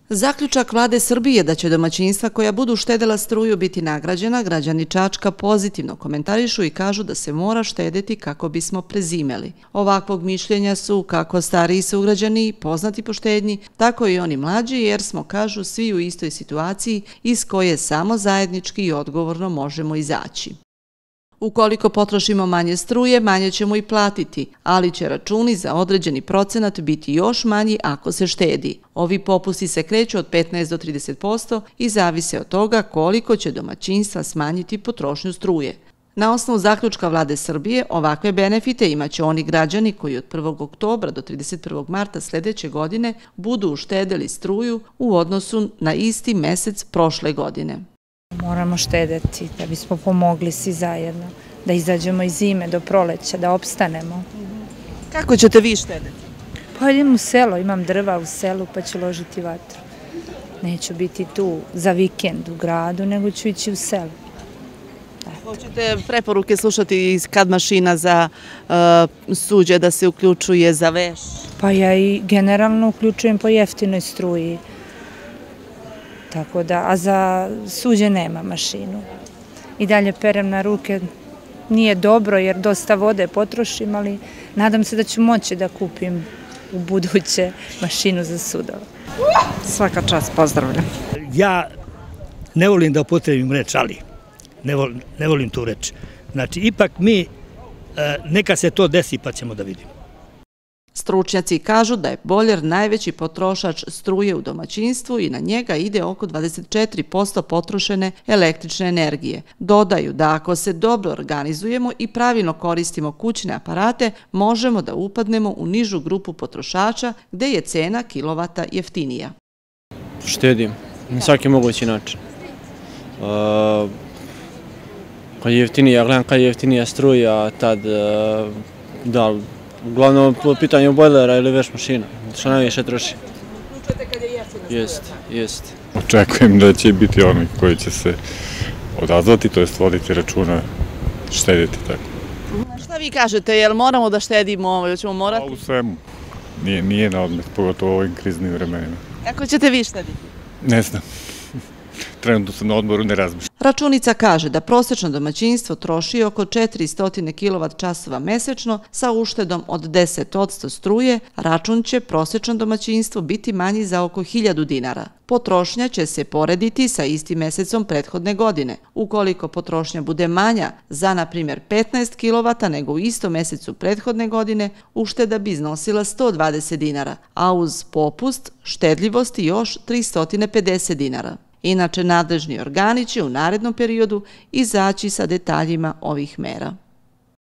Zaključak Vlade Srbije da će domaćinstva koja budu štedela struju biti nagrađena, građani Čačka pozitivno komentarišu i kažu da se mora štedeti kako bismo prezimeli. Ovakvog mišljenja su kako stariji sugrađani i poznati po štednji, tako i oni mlađi jer smo, kažu, svi u istoj situaciji iz koje samo zajednički i odgovorno možemo izaći. Ukoliko potrošimo manje struje, manje ćemo i platiti, ali će računi za određeni procenat biti još manji ako se štedi. Ovi popusti se kreću od 15 do 30% i zavise od toga koliko će domaćinstva smanjiti potrošnju struje. Na osnovu zaključka Vlade Srbije, ovakve benefite imaće oni građani koji od 1. oktobra do 31. marta sljedeće godine budu uštedeli struju u odnosu na isti mesec prošle godine. Moramo štedeti da bismo pomogli svi zajedno, da izađemo iz zime do proleća, da opstanemo. Kako ćete vi štedeti? Pa idem u selo, imam drva u selu pa ću ložiti vatru. Neću biti tu za vikend u gradu, nego ću ići u selo. Hoćete preporuke slušati kad mašina za suđe da se uključuje za veš? Pa ja i generalno uključujem po jeftinoj struji. Tako da, a za suđe nema mašinu. I dalje perem na ruke, nije dobro jer dosta vode potrošim, ali nadam se da ću moći da kupim u buduće mašinu za sudove. Svaka čast, pozdravljam. Ja ne volim da upotrebim reč, ali ne volim tu reč. Znači, ipak mi, neka se to desi pa ćemo da vidimo. Stručnjaci kažu da je bojler najveći potrošač struje u domaćinstvu i na njega ide oko 24% potrošene električne energije. Dodaju da ako se dobro organizujemo i pravilno koristimo kućne aparate, možemo da upadnemo u nižu grupu potrošača gde je cena kilovata jeftinija. Štedim na svaki mogući način. Kad je jeftinija, gledam kad je jeftinija struja, tad da li uglavnom po pitanju bojlera ili veš mašina, što najviše troši. Uključujete kad je jeftina? Jest. Očekujem da će biti oni koji će se odazvati, to jest voditi računa, štediti tako. Šta vi kažete, jel moramo da štedimo, ili ćemo morati? A u svemu. Nije na odmet, pogotovo u ovim kriznim vremenima. Kako ćete vi štediti? Ne znam. Trenutno sam na odmoru, ne razmišljam. Računica kaže da prosečno domaćinstvo troši oko 400 kWh mesečno sa uštedom od 10% struje, račun će prosečno domaćinstvo biti manji za oko 1000 dinara. Potrošnja će se porediti sa istim mesecom prethodne godine. Ukoliko potrošnja bude manja za, na primjer, 15 kW nego u istom mesecu prethodne godine, ušteda bi iznosila 120 dinara, a uz popust štedljivosti još 350 dinara. Inače, nadležni organi će u narednom periodu izaći sa detaljima ovih mera.